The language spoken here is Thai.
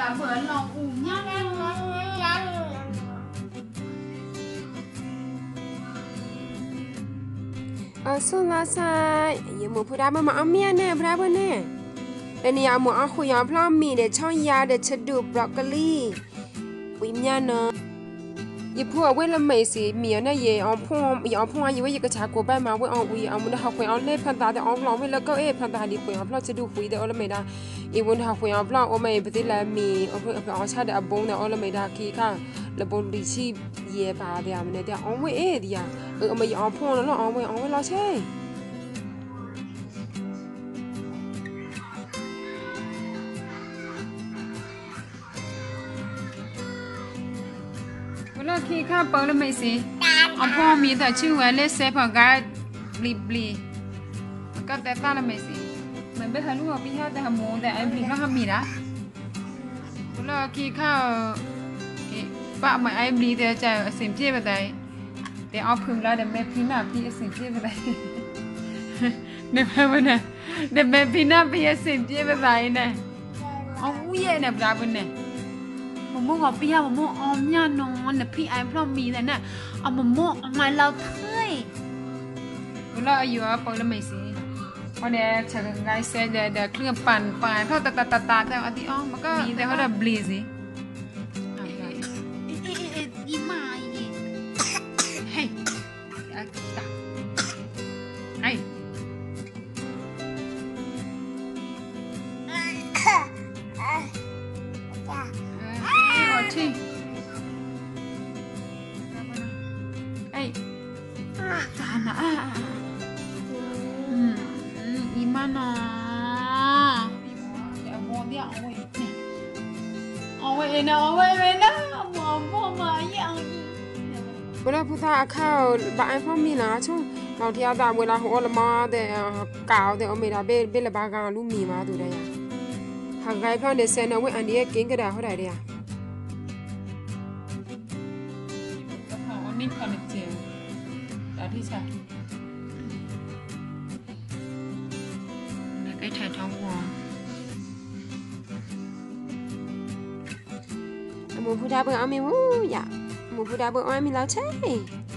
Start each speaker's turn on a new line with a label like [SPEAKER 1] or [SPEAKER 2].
[SPEAKER 1] là bữa lòng ủ nhá
[SPEAKER 2] so la sai ye mo pura ma amia ne bra ba ne le ni ya mo a khu ya phla mi de chong ya de chdu broccoli wi mya no ye pu a we la mai si mi na ye on phon ye we ye ka cha ko ba ma we on wi on na ha khu on le phan ta de on long we la ko e phan ta di khu on phla chdu hui de on la mai da e won ha khu on phla o mai ba de la mi on cha de a bong de on la mai da ki ka la bon li chi ye ba de am ne de on we e di ya mai on phon lo on we lo che
[SPEAKER 1] Lo khi khá bơ là mấy gì ôngพ่อมีแต่ชื่อไว้เลสเซฟของการบลีก็แต่ตาละmấy gì mình biết thấy lúc học đi theoแต่หมูแต่ไอ้บลีก็ทำมีนะlo khiข้าวป้าเหมือนไอ้บลีแต่จะสิ่งเจี๊ยบอะไรแต่เอาพึ่งแล้วเดี๋ยวแม่พี่หน้าพี่สิ่งเจี๊ยบอะไรเดี๋ยวแม่วันน่ะเดี๋ยวแม่พี่หน้าพี่สิ่งเจี๊ยบอะไรเนี่ยเอาเย่เนี่ยปลาเป็นเนี่ยมะม่วงหอมเปรี้ยวมะม่วงอมย่านอนแต่พี่ไอ้พร้อมมีแต่น่ะเอามะม่วงออกมาเราเท่เราอายุอ่ะปอยแล้วไม่สิเพราะเนี่ยฉันไงเสียเดี๋ยวเครื่องปั่นเพราะตาแต่อันที่อ๋อมันก็มีแต่เขาแบบบลีสิยี่มายี่เฮ้ยตาเฮ้ยChi. Ê. Sana. Imana. Ya mo dia oi. Oi na. Mo ma yang.
[SPEAKER 2] เวลาพุทธาข้าวบะไอ้พ่อมีนะช่วงเราที่อาดาเวลาหัวละมาแต่กาวแต่เอาไม่ได้เบลบากาลูมีมาดูได้ยังหากไงพ่อเดซนเอาไว้อันนี้เก่งก็ได้เขาได้เดีย
[SPEAKER 1] นี่คอนเนคเจลแล้วที่ใช่ใกล้ถ่ายท้องวัว
[SPEAKER 2] หมูพุดาเบอร์อามีวูอย่าหมูพุดาเบอร์อามีแล้วใช่